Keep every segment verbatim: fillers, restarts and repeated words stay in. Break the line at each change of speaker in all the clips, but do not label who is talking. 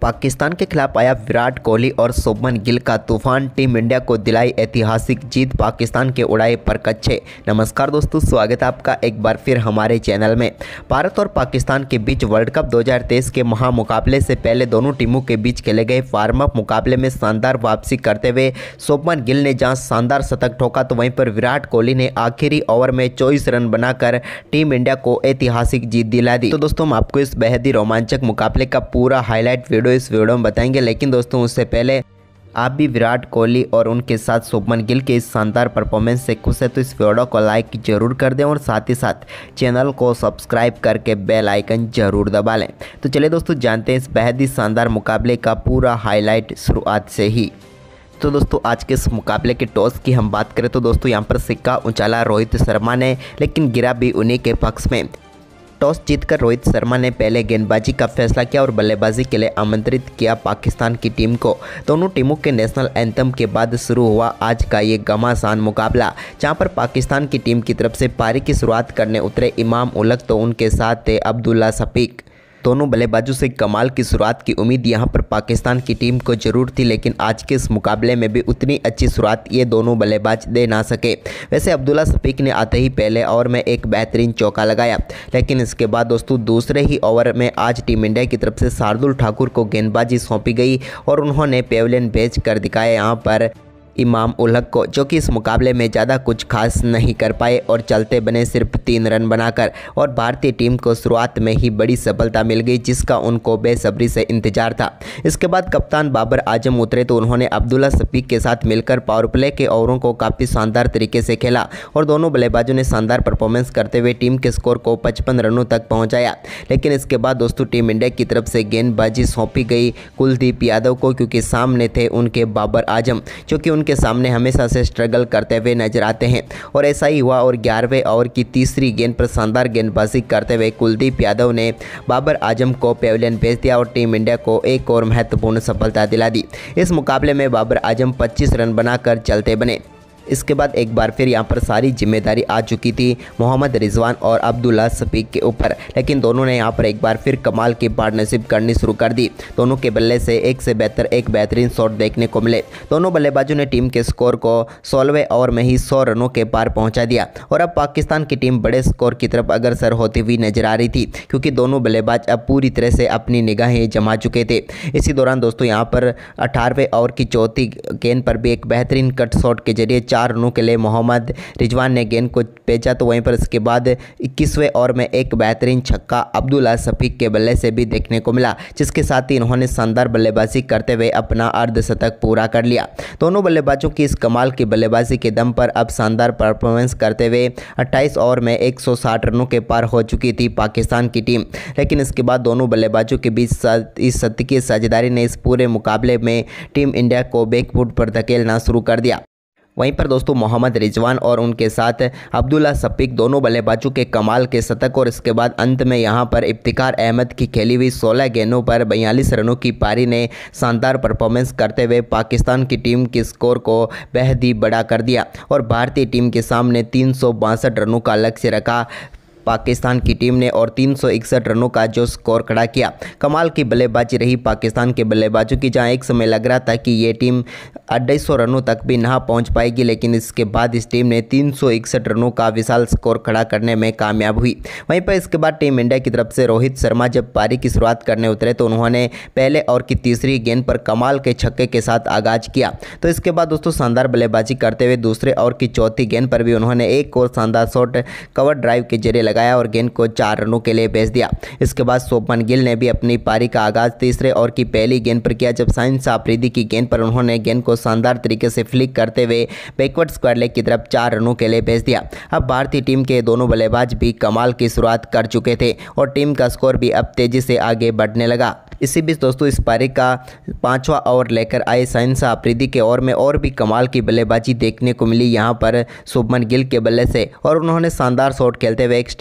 पाकिस्तान के खिलाफ आया विराट कोहली और शुभमन गिल का तूफान, टीम इंडिया को दिलाई ऐतिहासिक जीत, पाकिस्तान के उड़ाए परकच्छे। नमस्कार दोस्तों, स्वागत है आपका एक बार फिर हमारे चैनल में। भारत और पाकिस्तान के बीच वर्ल्ड कप दो हज़ार तेईस के महामुकाबले से पहले दोनों टीमों के बीच खेले गए वार्म अप मुकाबले में शानदार वापसी करते हुए शुभमन गिल ने जहां शानदार शतक ठोका, तो वहीं पर विराट कोहली ने आखिरी ओवर में चौबीस रन बनाकर टीम इंडिया को ऐतिहासिक जीत दिला दी। तो दोस्तों हम आपको इस बेहद ही रोमांचक मुकाबले का पूरा हाईलाइट वीडियो इस वीडियो में बताएंगे, लेकिन दोस्तों उससे पहले आप भी विराट कोहली और उनके साथ शुभमन गिल के इस शानदार परफॉर्मेंस से खुश है तो इस वीडियो को लाइक जरूर कर दें और साथ ही साथ चैनल को सब्सक्राइब करके बेल आइकन जरूर दबा लें। तो चलिए दोस्तों जानते हैं इस बेहद ही शानदार मुकाबले का पूरा हाईलाइट शुरुआत से ही। तो दोस्तों आज के इस मुकाबले के टॉस की हम बात करें तो दोस्तों यहाँ पर सिक्का उछाला रोहित शर्मा ने, लेकिन गिरा भी उन्हीं के पक्ष में। टॉस जीतकर रोहित शर्मा ने पहले गेंदबाजी का फैसला किया और बल्लेबाजी के लिए आमंत्रित किया पाकिस्तान की टीम को। दोनों टीमों के नेशनल एंथम के बाद शुरू हुआ आज का ये घमासान मुकाबला, जहां पर पाकिस्तान की टीम की तरफ से पारी की शुरुआत करने उतरे इमाम उलग, तो उनके साथ थे अब्दुल्ला शफीक। दोनों बल्लेबाजों से कमाल की शुरुआत की उम्मीद यहां पर पाकिस्तान की टीम को जरूर थी, लेकिन आज के इस मुकाबले में भी उतनी अच्छी शुरुआत ये दोनों बल्लेबाज दे ना सके। वैसे अब्दुल्ला शफीक ने आते ही पहले ओवर में एक बेहतरीन चौका लगाया, लेकिन इसके बाद दोस्तों दूसरे ही ओवर में आज टीम इंडिया की तरफ से शार्दुल ठाकुर को गेंदबाजी सौंपी गई और उन्होंने पेविलियन भेज कर दिखाया यहाँ पर इमाम उलग को, जो कि इस मुकाबले में ज़्यादा कुछ खास नहीं कर पाए और चलते बने सिर्फ तीन रन बनाकर। और भारतीय टीम को शुरुआत में ही बड़ी सफलता मिल गई, जिसका उनको बेसब्री से इंतजार था। इसके बाद कप्तान बाबर आजम उतरे तो उन्होंने अब्दुल्ला शफीक के साथ मिलकर पावर प्ले के ओवरों को काफ़ी शानदार तरीके से खेला और दोनों बल्लेबाजों ने शानदार परफॉर्मेंस करते हुए टीम के स्कोर को पचपन रनों तक पहुँचाया। लेकिन इसके बाद दोस्तों टीम इंडिया की तरफ से गेंदबाजी सौंपी गई कुलदीप यादव को, क्योंकि सामने थे उनके बाबर आजम, जो कि के सामने हमेशा से स्ट्रगल करते हुए नजर आते हैं। और ऐसा ही हुआ और ग्यारहवें ओवर की तीसरी गेंद पर शानदार गेंदबाजी करते हुए कुलदीप यादव ने बाबर आजम को पेविलियन भेज दिया और टीम इंडिया को एक और महत्वपूर्ण सफलता दिला दी। इस मुकाबले में बाबर आजम पच्चीस रन बनाकर चलते बने। इसके बाद एक बार फिर यहाँ पर सारी जिम्मेदारी आ चुकी थी मोहम्मद रिजवान और अब्दुल्ला शफीक के ऊपर, लेकिन दोनों ने यहाँ पर एक बार फिर कमाल की पार्टनरशिप करनी शुरू कर दी। दोनों के बल्ले से एक से बेहतर एक बेहतरीन शॉट देखने को मिले। दोनों बल्लेबाजों ने टीम के स्कोर को सोलहवें ओवर में ही सौ रनों के पार पहुँचा दिया और अब पाकिस्तान की टीम बड़े स्कोर की तरफ अग्रसर होती हुई नजर आ रही थी, क्योंकि दोनों बल्लेबाज अब पूरी तरह से अपनी निगाहें जमा चुके थे। इसी दौरान दोस्तों यहाँ पर अठारहवें ओवर की चौथी गेंद पर भी एक बेहतरीन कट शॉट के जरिए चार रनों के लिए मोहम्मद रिजवान ने गेंद को भेजा, तो वहीं पर इसके बाद इक्कीसवें ओवर में एक बेहतरीन छक्का अब्दुल्ला शफीक के बल्ले से भी देखने को मिला, जिसके साथ ही इन्होंने शानदार बल्लेबाजी करते हुए अपना अर्धशतक पूरा कर लिया। दोनों बल्लेबाजों की इस कमाल की बल्लेबाजी के दम पर अब शानदार परफॉर्मेंस करते हुए अट्ठाईस ओवर में एक सौ साठ रनों के पार हो चुकी थी पाकिस्तान की टीम। लेकिन इसके बाद दोनों बल्लेबाजों के बीच इस शतकीय साझेदारी ने इस पूरे मुकाबले में टीम इंडिया को बैकफुट पर धकेलना शुरू कर दिया। वहीं पर दोस्तों मोहम्मद रिजवान और उनके साथ अब्दुल्ला शफीक दोनों बल्लेबाजों के कमाल के शतक और इसके बाद अंत में यहां पर इफ्तिकार अहमद की खेली हुई सोलह गेंदों पर बयालीस रनों की पारी ने शानदार परफॉर्मेंस करते हुए पाकिस्तान की टीम के स्कोर को बेहद ही बड़ा कर दिया और भारतीय टीम के सामने तीन सौ बासठ रनों का लक्ष्य रखा पाकिस्तान की टीम ने और तीन सौ इकसठ रनों का जो स्कोर खड़ा किया। कमाल की बल्लेबाजी रही पाकिस्तान के बल्लेबाजों की, जहां एक समय लग रहा था कि ये टीम ढाई सौ रनों तक भी ना पहुंच पाएगी, लेकिन इसके बाद इस टीम ने तीन सौ इकसठ रनों का विशाल स्कोर खड़ा करने में कामयाब हुई। वहीं पर इसके बाद टीम इंडिया की तरफ से रोहित शर्मा जब पारी की शुरुआत करने उतरे तो उन्होंने पहले ओवर की तीसरी गेंद पर कमाल के छक्के के साथ आगाज किया। तो इसके बाद दोस्तों शानदार बल्लेबाजी करते हुए दूसरे ओवर की चौथी गेंद पर भी उन्होंने एक और शानदार शॉट कवर ड्राइव के जरिए लगाया और गेंद को चार रनों के लिए भेज दिया। इसके बाद शुभमन गिल ने भी अपनी पारी का आगाज तीसरे ओवर की पहली गेंद पर किया, जब शाहिन अफरीदी की गेंद पर उन्होंने गेंद को शानदार तरीके से फ्लिक करते हुए बैकवर्ड स्क्वायर लेग की तरफ चार रनों के लिए भेज दिया। अब भारतीय टीम के दोनों बल्लेबाज भी कमाल की शुरुआत कर चुके थे और टीम का स्कोर भी अब तेजी से आगे बढ़ने लगा। इसी बीच दोस्तों इस पारी का पांचवा ओवर लेकर आए शाहिन अफरीदी के ओवर में और भी कमाल की बल्लेबाजी देखने को मिली यहाँ पर शुभमन गिल के बल्ले से और उन्होंने शानदार शॉट खेलते हुए एक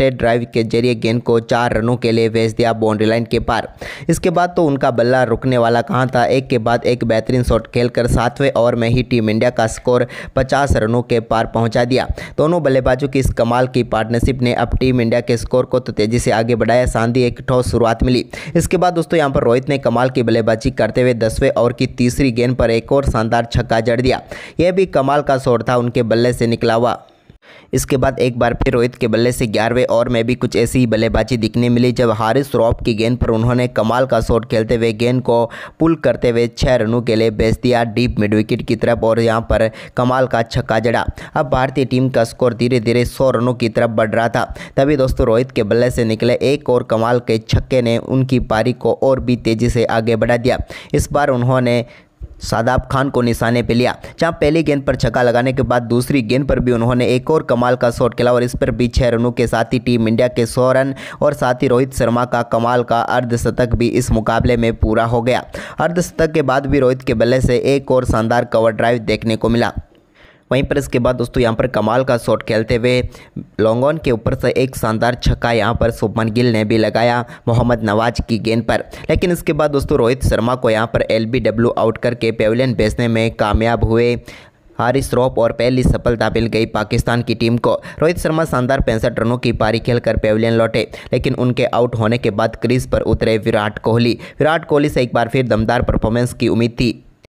स्ट्रेट ड्राइव के जरिए गेंद को चार रनों के लिए भेज दिया बाउंड्री लाइन के पार। इसके बाद तो उनका बल्ला रुकने वाला कहाँ था। एक के बाद एक बेहतरीन शॉट खेलकर सातवें ओवर में ही टीम इंडिया का स्कोर पचास रनों के पार पहुंचा दिया। दोनों बल्लेबाजों की इस कमाल की पार्टनरशिप ने अब टीम इंडिया के स्कोर को तो तेजी से आगे बढ़ाया। शानदार एक ठोस शुरुआत मिली। इसके बाद दोस्तों यहां पर रोहित ने कमाल की बल्लेबाजी करते हुए दसवें ओवर की तीसरी गेंद पर एक और शानदार छक्का जड़ दिया। यह भी कमाल का शॉट था, उनके बल्ले से निकला हुआ। इसके बाद एक बार फिर रोहित के बल्ले से ग्यारहवें ओवर में भी कुछ ऐसी ही बल्लेबाजी दिखने मिली, जब हारिस रॉफ की गेंद पर उन्होंने कमाल का शॉट खेलते हुए गेंद को पुल करते हुए छह रनों के लिए भेज दिया डीप मिड विकेट की तरफ और यहां पर कमाल का छक्का जड़ा। अब भारतीय टीम का स्कोर धीरे धीरे सौ रनों की तरफ बढ़ रहा था। तभी दोस्तों रोहित के बल्ले से निकले एक और कमाल के छक्के ने उनकी पारी को और भी तेजी से आगे बढ़ा दिया। इस बार उन्होंने शादाब खान को निशाने पे लिया, जहां पहली गेंद पर छक्का लगाने के बाद दूसरी गेंद पर भी उन्होंने एक और कमाल का शॉट खेला और इस पर भी छह रनों के साथ ही टीम इंडिया के सौ रन और साथ ही रोहित शर्मा का कमाल का अर्धशतक भी इस मुकाबले में पूरा हो गया। अर्धशतक के बाद भी रोहित के बल्ले से एक और शानदार कवर ड्राइव देखने को मिला। वहीं पर इसके बाद दोस्तों यहाँ पर कमाल का शॉट खेलते हुए लॉन्ग ऑन के ऊपर से एक शानदार छक्का यहाँ पर शुभमन गिल ने भी लगाया मोहम्मद नवाज की गेंद पर। लेकिन इसके बाद दोस्तों रोहित शर्मा को यहाँ पर एलबीडब्ल्यू आउट करके पेविलियन भेजने में कामयाब हुए हारिस रॉफ और पहली सफलता मिल गई पाकिस्तान की टीम को। रोहित शर्मा शानदार पैंसठ रनों की पारी खेलकर पेविलियन लौटे, लेकिन उनके आउट होने के बाद क्रीज पर उतरे विराट कोहली। विराट कोहली से एक बार फिर दमदार परफॉर्मेंस की उम्मीद थी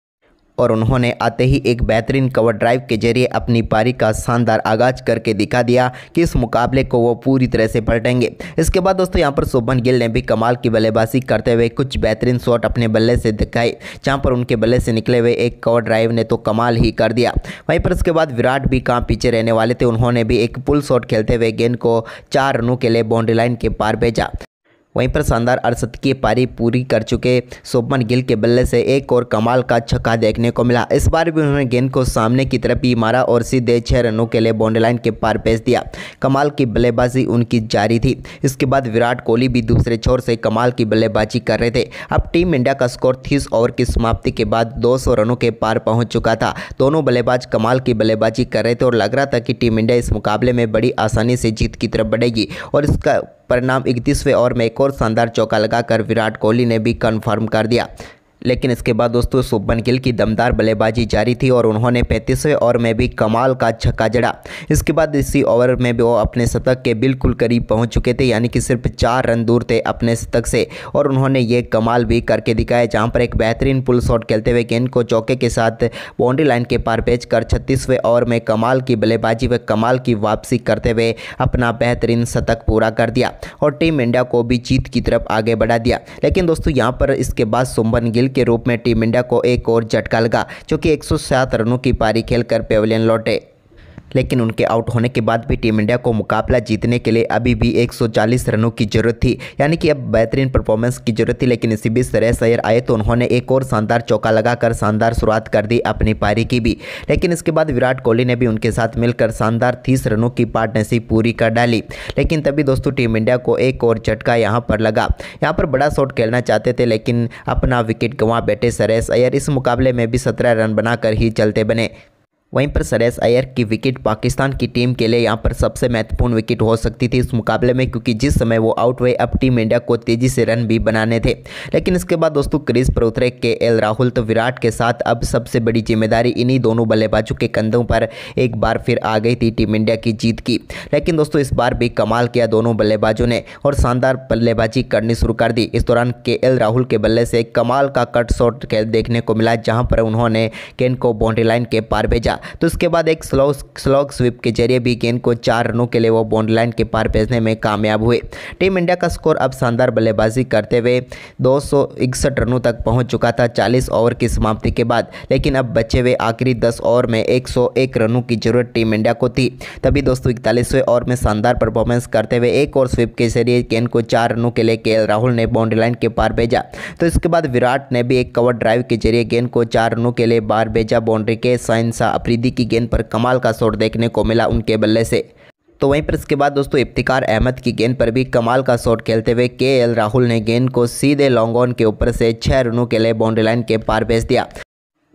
और उन्होंने आते ही एक बेहतरीन कवर ड्राइव के जरिए अपनी पारी का शानदार आगाज करके दिखा दिया कि इस मुकाबले को वो पूरी तरह से पलटेंगे। इसके बाद दोस्तों यहां पर शुभमन गिल ने भी कमाल की बल्लेबाजी करते हुए कुछ बेहतरीन शॉट अपने बल्ले से दिखाए, जहां पर उनके बल्ले से निकले हुए एक कवर ड्राइव ने तो कमाल ही कर दिया। वहीं पर इसके बाद विराट भी कहाँ पीछे रहने वाले थे, उन्होंने भी एक पुल शॉट खेलते हुए गेंद को चार रनों के लिए बाउंड्री लाइन के पार भेजा। वहीं पर शानदार अर्धशतकीय पारी पूरी कर चुके शुभमन गिल के बल्ले से एक और कमाल का छक्का देखने को मिला। इस बार भी उन्होंने गेंद को सामने की तरफ ही मारा और सीधे छह रनों के लिए बाउंड्री लाइन के पार भेज दिया। कमाल की बल्लेबाजी उनकी जारी थी। इसके बाद विराट कोहली भी दूसरे छोर से कमाल की बल्लेबाजी कर रहे थे। अब टीम इंडिया का स्कोर तीस ओवर की समाप्ति के बाद दो सौ रनों के पार पहुँच चुका था। दोनों बल्लेबाज कमाल की बल्लेबाजी कर रहे थे और लग रहा था कि टीम इंडिया इस मुकाबले में बड़ी आसानी से जीत की तरफ बढ़ेगी और इसका परिणाम इकतीसवें ओवर में एक और शानदार चौका लगाकर विराट कोहली ने भी कंफर्म कर दिया। लेकिन इसके बाद दोस्तों शुभमन गिल की दमदार बल्लेबाजी जारी थी और उन्होंने पैंतीसवें ओवर में भी कमाल का छक्का जड़ा। इसके बाद इसी ओवर में भी वो अपने शतक के बिल्कुल करीब पहुंच चुके थे, यानी कि सिर्फ चार रन दूर थे अपने शतक से और उन्होंने ये कमाल भी करके दिखाया, जहां पर एक बेहतरीन पुल शॉट खेलते हुए गेंद को चौके के साथ बाउंड्री लाइन के पार भेजकर छत्तीसवें ओवर में कमाल की बल्लेबाजी व कमाल की वापसी करते हुए अपना बेहतरीन शतक पूरा कर दिया और टीम इंडिया को भी जीत की तरफ आगे बढ़ा दिया। लेकिन दोस्तों यहाँ पर इसके बाद शुभमन गिल के रूप में टीम इंडिया को एक और झटका लगा, जो कि एक सौ सात रनों की पारी खेलकर पेविलियन लौटे। लेकिन उनके आउट होने के बाद भी टीम इंडिया को मुकाबला जीतने के लिए अभी भी एक सौ चालीस रनों की जरूरत थी, यानी कि अब बेहतरीन परफॉर्मेंस की जरूरत थी। लेकिन इसी बीच श्रेयस अय्यर आए तो उन्होंने एक और शानदार चौका लगाकर शानदार शुरुआत कर दी अपनी पारी की भी। लेकिन इसके बाद विराट कोहली ने भी उनके साथ मिलकर शानदार तीस रनों की पार्टनरशिप पूरी कर डाली। लेकिन तभी दोस्तों टीम इंडिया को एक और झटका यहाँ पर लगा। यहाँ पर बड़ा शॉट खेलना चाहते थे, लेकिन अपना विकेट गंवा बैठे श्रेयस अय्यर इस मुकाबले में भी सत्रह रन बनाकर ही चलते बने। वहीं पर श्रेयस अय्यर की विकेट पाकिस्तान की टीम के लिए यहां पर सबसे महत्वपूर्ण विकेट हो सकती थी इस मुकाबले में, क्योंकि जिस समय वो आउट हुए अब टीम इंडिया को तेजी से रन भी बनाने थे। लेकिन इसके बाद दोस्तों क्रीज पर उतरे केएल राहुल, तो विराट के साथ अब सबसे बड़ी जिम्मेदारी इन्हीं दोनों बल्लेबाजों के कंधों पर एक बार फिर आ गई थी टीम इंडिया की जीत की। लेकिन दोस्तों इस बार भी कमाल किया दोनों बल्लेबाजों ने और शानदार बल्लेबाजी करनी शुरू कर दी। इस दौरान केएल राहुल के बल्ले से कमाल का कट शॉट देखने को मिला, जहां पर उन्होंने गेंद को बाउंड्री लाइन के पार भेजा। तो उसके बाद एक स्लो स्लॉग स्वीप के जरिए भी गेंद को चार रनों के लिए वो बाउंड्री लाइन के पार भेजने में कामयाब हुए। टीम इंडिया का स्कोर अब शानदार बल्लेबाजी करते हुए दो सौ इकसठ रनों तक पहुंच चुका था चालीस ओवर की समाप्ति के बाद। लेकिन अब बचे हुए आखिरी दस ओवर में एक सौ एक रनों की जरूरत टीम इंडिया को थी। तभी दोस्तों इकतालीसवें ओवर में शानदार परफॉर्मेंस करते हुए एक और स्वीप के जरिए गेंद को चार रनों के लिए केएल राहुल ने बाउंड्री लाइन के पार भेजा। तो इसके बाद विराट ने भी एक कवर ड्राइव के जरिए गेंद को चार रनों के लिए बाहर भेजा बाउंड्री के। शाहिनशाह अफरीदी की गेंद पर कमाल का शॉट देखने को मिला उनके बल्ले से। तो वहीं पर इसके बाद दोस्तों इफ्तिकार अहमद की गेंद पर भी कमाल का शॉट खेलते हुए केएल राहुल ने गेंद को सीधे लॉन्ग ऑन के ऊपर से छह रनों के लिए बाउंड्री लाइन के पार भेज दिया।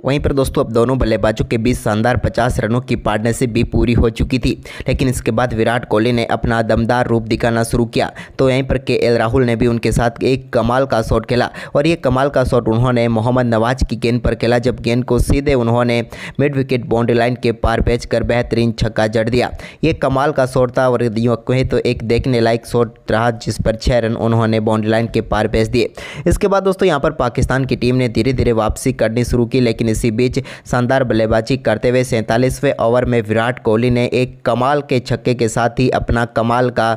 वहीं पर दोस्तों अब दोनों बल्लेबाजों के बीच शानदार पचास रनों की पार्टनरशिप भी पूरी हो चुकी थी, लेकिन इसके बाद विराट कोहली ने अपना दमदार रूप दिखाना शुरू किया तो यहीं पर के एल राहुल ने भी उनके साथ एक कमाल का शॉट खेला और ये कमाल का शॉट उन्होंने मोहम्मद नवाज की गेंद पर खेला, जब गेंद को सीधे उन्होंने मिड विकेट बाउंड्री लाइन के पार भेजकर बेहतरीन छक्का जड़ दिया। ये कमाल का शॉट था और यूँ कहें तो एक देखने लायक शॉट रहा, जिस पर छः रन उन्होंने बाउंड्री लाइन के पार भेज दिए। इसके बाद दोस्तों यहाँ पर पाकिस्तान की टीम ने धीरे धीरे वापसी करनी शुरू की, लेकिन इसी बीच शानदार बल्लेबाजी करते हुए सैंतालीसवें ओवर में विराट कोहली ने एक कमाल के छक्के के साथ ही अपना कमाल का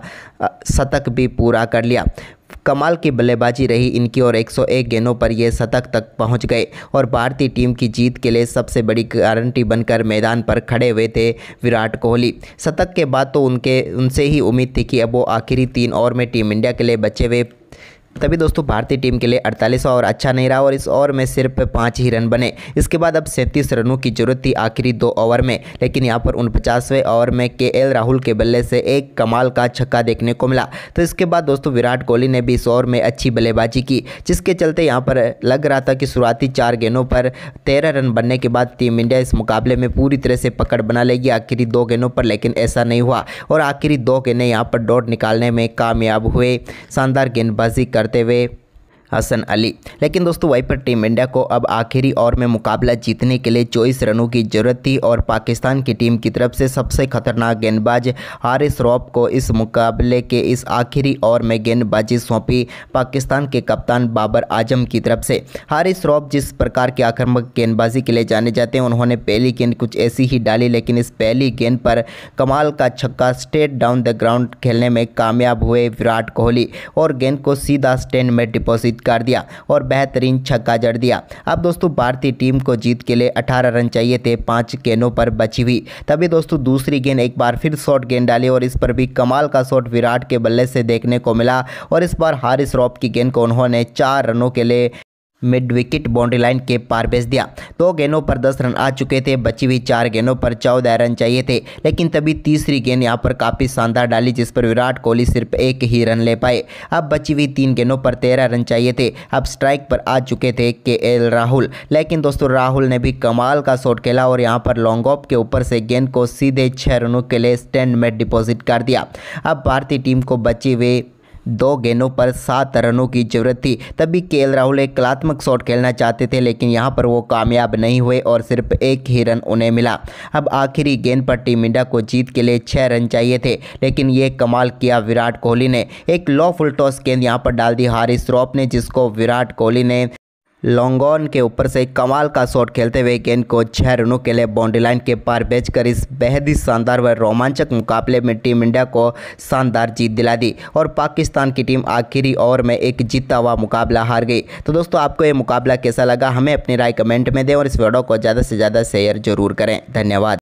शतक भी पूरा कर लिया। कमाल की बल्लेबाजी रही इनकी और एक सौ एक गेंदों पर ये शतक तक पहुंच गए और भारतीय टीम की जीत के लिए सबसे बड़ी गारंटी बनकर मैदान पर खड़े हुए थे विराट कोहली। शतक के बाद तो उनके उनसे ही उम्मीद थी कि अब वो आखिरी तीन ओवर में टीम इंडिया के लिए बचे हुए, तभी दोस्तों भारतीय टीम के लिए अड़तालीस ओवर अच्छा नहीं रहा और इस ओवर में सिर्फ पाँच ही रन बने। इसके बाद अब सैंतीस रनों की जरूरत थी आखिरी दो ओवर में, लेकिन यहाँ पर उनपचासवें ओवर में के एल राहुल के बल्ले से एक कमाल का छक्का देखने को मिला। तो इसके बाद दोस्तों विराट कोहली ने भी इस ओवर में अच्छी बल्लेबाजी की, जिसके चलते यहाँ पर लग रहा था कि शुरुआती चार गेंदों पर तेरह रन बनने के बाद टीम इंडिया इस मुकाबले में पूरी तरह से पकड़ बना लेगी आखिरी दो गेंदों पर, लेकिन ऐसा नहीं हुआ और आखिरी दो गेंदें यहाँ पर डॉट निकालने में कामयाब हुए शानदार गेंदबाजी करते हुए हसन अली। लेकिन दोस्तों वहीं पर टीम इंडिया को अब आखिरी ओवर में मुकाबला जीतने के लिए चौबीस रनों की जरूरत थी और पाकिस्तान की टीम की तरफ से सबसे खतरनाक गेंदबाज हारिस रऊफ को इस मुकाबले के इस आखिरी ओवर में गेंदबाजी सौंपी पाकिस्तान के कप्तान बाबर आजम की तरफ से। हारिस रऊफ जिस प्रकार की आक्रामक गेंदबाजी के लिए जाने जाते हैं, उन्होंने पहली गेंद कुछ ऐसी ही डाली, लेकिन इस पहली गेंद पर कमाल का छक्का स्ट्रेट डाउन द ग्राउंड खेलने में कामयाब हुए विराट कोहली और गेंद को सीधा स्टैंड में डिपॉजिट कर दिया और बेहतरीन छक्का जड़ दिया। अब दोस्तों भारतीय टीम को जीत के लिए अठारह रन चाहिए थे पांच गेंदों पर बची हुई, तभी दोस्तों दूसरी गेंद एक बार फिर शॉर्ट गेंद डाली और इस पर भी कमाल का शॉट विराट के बल्ले से देखने को मिला और इस बार हारिस रऊफ की गेंद को उन्होंने चार रनों के लिए मिड विकेट बाउंड्री लाइन के पार भेज दिया। दो गेंदों पर दस रन आ चुके थे, बची हुई चार गेंदों पर चौदह रन चाहिए थे, लेकिन तभी तीसरी गेंद यहां पर काफ़ी शानदार डाली, जिस पर विराट कोहली सिर्फ एक ही रन ले पाए। अब बची हुई तीन गेंदों पर तेरह रन चाहिए थे। अब स्ट्राइक पर आ चुके थे के एल राहुल, लेकिन दोस्तों राहुल ने भी कमाल का शॉट खेला और यहां पर लॉन्ग ऑफ के ऊपर से गेंद को सीधे छः रनों के लिए स्टैंड में डिपॉजिट कर दिया। अब भारतीय टीम को बचे हुए दो गेंदों पर सात रनों की जरूरत थी, तभी के एल राहुल एक कलात्मक शॉट खेलना चाहते थे, लेकिन यहां पर वो कामयाब नहीं हुए और सिर्फ एक ही रन उन्हें मिला। अब आखिरी गेंद पर टीम इंडिया को जीत के लिए छः रन चाहिए थे, लेकिन ये कमाल किया विराट कोहली ने। एक लो फुल टॉस गेंद यहां पर डाल दी हारिस रऊफ ने, जिसको विराट कोहली ने लॉन्ग ऑन के ऊपर से कमाल का शॉट खेलते हुए गेंद को छह रनों के लिए बाउंड्री लाइन के पार भेजकर इस बेहद ही शानदार व रोमांचक मुकाबले में टीम इंडिया को शानदार जीत दिला दी और पाकिस्तान की टीम आखिरी ओवर में एक जीता हुआ मुकाबला हार गई। तो दोस्तों आपको ये मुकाबला कैसा लगा, हमें अपनी राय कमेंट में दें और इस वीडियो को ज़्यादा से ज़्यादा शेयर जरूर करें। धन्यवाद।